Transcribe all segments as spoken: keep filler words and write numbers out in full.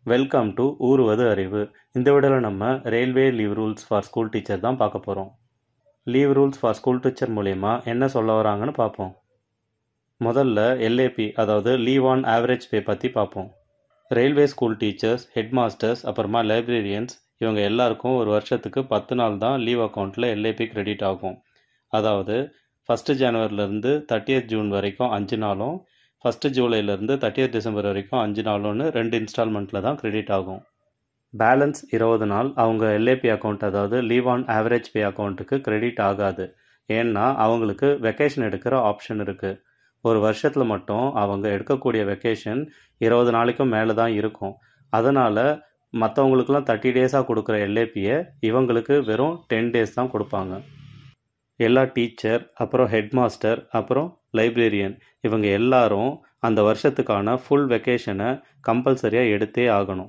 Welcome to ஊறுவது அறிவு. இந்த வீடியோவில் நம்ம railway leave rules for school teacher தான் பார்க்க போகிறோம். Leave rules for school teacher மூலயமா என்ன சொல்ல வராங்கன்னு பார்ப்போம். முதல்ல எல்ஏபி, அதாவது லீவ் ஆன் ஆவரேஜ் பே பற்றி பார்ப்போம். Railway school teachers, headmasters, அப்புறமா லைப்ரரியன்ஸ் இவங்க எல்லாருக்கும் ஒரு வருஷத்துக்கு பத்து நாள் தான் லீவ் அக்கௌண்ட்டில் எல்ஏபி கிரெடிட் ஆகும். அதாவது ஃபஸ்ட்டு ஜனவரிலேருந்து தேர்ட்டியத் ஜூன் வரைக்கும் அஞ்சு நாளும், ஃபஸ்ட்டு ஜூலைலேருந்து தேர்ட்டியத் டிசம்பர் வரைக்கும் அஞ்சு நாளும்னு ரெண்டு இன்ஸ்டால்மெண்ட்டில் தான் கிரெடிட் ஆகும். பேலன்ஸ் இருபது நாள் அவங்க எல்ஏபி அக்கௌண்ட், அதாவது லீவ் ஆன் ஆவரேஜ் பே அக்கௌண்ட்டுக்கு கிரெடிட் ஆகாது. ஏன்னா அவங்களுக்கு வெக்கேஷன் எடுக்கிற ஆப்ஷன் இருக்குது. ஒரு வருஷத்தில் மட்டும் அவங்க எடுக்கக்கூடிய வெக்கேஷன் இருபது நாளைக்கும் மேலே தான் இருக்கும். அதனால் மற்றவங்களுக்குலாம் தேர்ட்டி டேஸாக கொடுக்குற எல்ஏபியை இவங்களுக்கு வெறும் டென் டேஸ் தான் கொடுப்பாங்க. எல்லா டீச்சர், அப்புறம் ஹெட் மாஸ்டர், அப்புறம் லைப்ரரியன் இவங்க எல்லாரும் அந்த வருஷத்துக்கான ஃபுல் வெக்கேஷனை கம்பல்சரியாக எடுத்தே ஆகணும்.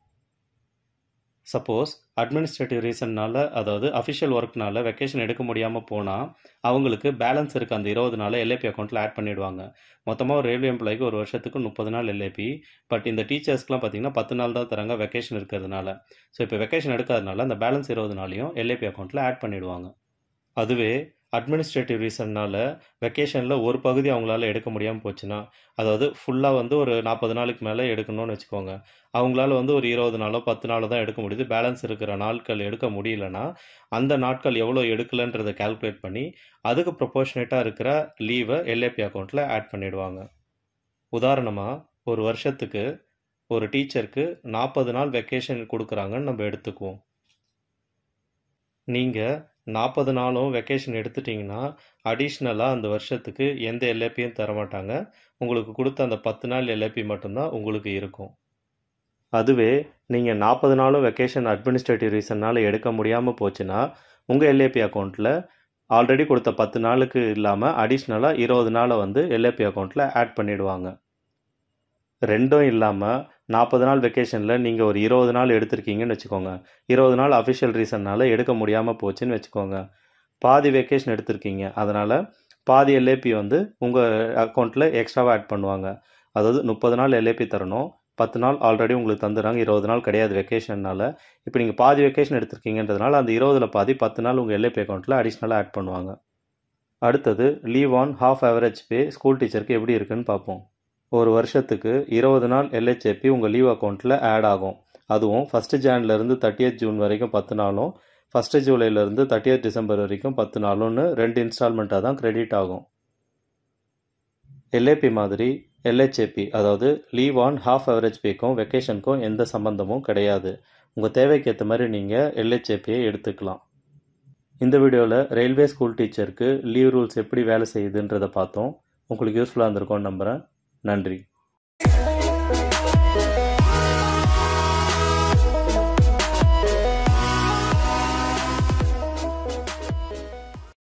சப்போஸ் அட்மினிஸ்ட்ரேட்டிவ் ரீசன்னால், அதாவது அஃபிஷியல் ஒர்க்னால வெக்கேஷன் எடுக்க முடியாமல் போனால் அவங்களுக்கு பேலன்ஸ் இருக்க அந்த இருபது நாள் எல்ஏபி அக்கௌண்ட்டில் ஆட் பண்ணிவிடுவாங்க. மொத்தமாக ஒரு ரயில்வே எம்ப்ளாய்க்கு ஒரு வருஷத்துக்கு முப்பது நாள் எல்ஏபி. பட் இந்த டீச்சர்ஸ்க்குலாம் பார்த்திங்கன்னா பத்து நாள் தான் தராங்க வெக்கேஷன் இருக்கிறதுனால. ஸோ இப்போ வெக்கேஷன் எடுக்காதனால அந்த பேலன்ஸ் இருபது நாளையும் எல்ஏபி அக்கௌண்ட்டில் ஆட் பண்ணிவிடுவாங்க. அதுவே அட்மினிஸ்ட்ரேட்டிவ் ரீசன்னால் வெக்கேஷனில் ஒரு பகுதி அவங்களால எடுக்க முடியாமல் போச்சுன்னா, அதாவது ஃபுல்லாக வந்து ஒரு நாற்பது நாளுக்கு மேலே எடுக்கணும்னு வச்சுக்கோங்க, அவங்களால வந்து ஒரு இருபது நாளோ பத்து நாளோ தான் எடுக்க முடியுது. பேலன்ஸ் இருக்கிற நாட்கள் எடுக்க முடியலன்னா அந்த நாட்கள் எவ்வளோ எடுக்கலைன்றதை கால்குலேட் பண்ணி அதுக்கு ப்ரொபோர்ஷனேட்டாக இருக்கிற லீவை எல்ஏபி அக்கௌண்ட்டில் ஆட் பண்ணிவிடுவாங்க. உதாரணமாக ஒரு வருஷத்துக்கு ஒரு டீச்சருக்கு நாற்பது நாள் வெக்கேஷன் கொடுக்குறாங்கன்னு நம்ம எடுத்துக்குவோம். நீங்கள் நாற்பது நாளும் வெக்கேஷன் எடுத்துட்டிங்கன்னா அடிஷ்னலாக அந்த வருஷத்துக்கு எந்த எல்ஏபியும் தரமாட்டாங்க. உங்களுக்கு கொடுத்த அந்த பத்து நாள் எல்ஏபி மட்டும்தான் உங்களுக்கு இருக்கும். அதுவே நீங்கள் நாற்பது நாளும் வெக்கேஷன் அட்மினிஸ்ட்ரேட்டிவ் ரீசன்னால் எடுக்க முடியாமல் போச்சுன்னா உங்கள் எல்ஏபி அக்கௌண்ட்டில் ஆல்ரெடி கொடுத்த பத்து நாளுக்கு இல்லாமல் அடிஷ்னலாக இருபது நாளை வந்து எல்ஏபி அக்கௌண்ட்டில் ஆட் பண்ணிவிடுவாங்க. ரெண்டும் இல்லாமல் நாற்பது நாள் வெக்கேஷனில் நீங்கள் ஒரு இருபது நாள் எடுத்திருக்கீங்கன்னு வச்சுக்கோங்க. இருபது நாள் அஃபிஷியல் ரீசன்னால் எடுக்க முடியாமல் போச்சுன்னு வச்சுக்கோங்க. பாதி வெக்கேஷன் எடுத்திருக்கீங்க, அதனால் பாதி எல்ஏபி வந்து உங்கள் அக்கௌண்ட்டில் எக்ஸ்ட்ராவாக ஆட் பண்ணுவாங்க. அதாவது முப்பது நாள் எல்ஏபி தரணும், பத்து நாள் ஆல்ரெடி உங்களுக்கு தந்துடுறாங்க, இருபது நாள் கிடையாது வெக்கேஷனால். இப்போ நீங்கள் பாதி வெக்கேஷன் எடுத்திருக்கீங்கன்றதுனால அந்த இருபதில் பாதி பத்து நாள் உங்கள் எல்ஏபி அக்கௌண்ட்டில் அடிஷ்னலாக ஆட் பண்ணுவாங்க. அடுத்தது leave on half average pay school டீச்சருக்கு எப்படி இருக்குன்னு பார்ப்போம். ஒரு வருஷத்துக்கு இருபது நாள் எல்ஹெச்ஏபி உங்கள் லீவ் அக்கௌண்ட்டில் ஆட் ஆகும். அதுவும் ஃபஸ்ட்டு ஜான்லேருந்து தேர்ட்டியத் ஜூன் வரைக்கும் பத்து நாளும், ஃபஸ்ட்டு ஜூலைலேருந்து தேர்ட்டியத் டிசம்பர் வரைக்கும் பத்து நாளும்னு ரெண்டு இன்ஸ்டால்மெண்ட்டாக தான் கிரெடிட் ஆகும். எல்ஏபி மாதிரி எல்ஹெச்ஏபி, அதாவது லீவ் ஆன் ஹாஃப் ஆவரேஜ் பேக்கும் வெக்கேஷனுக்கும் எந்த சம்மந்தமும் கிடையாது. உங்கள் தேவைக்கு ஏற்ற மாதிரி நீங்கள் எல்ஹெச்ஏபியை எடுத்துக்கலாம். இந்த வீடியோவில் ரயில்வே ஸ்கூல் டீச்சருக்கு லீவ் ரூல்ஸ் எப்படி வேலை செய்யுதுன்றதை பார்த்தோம். உங்களுக்கு யூஸ்ஃபுல்லாக இருந்திருக்கும்னு நம்புகிறேன். நன்றி.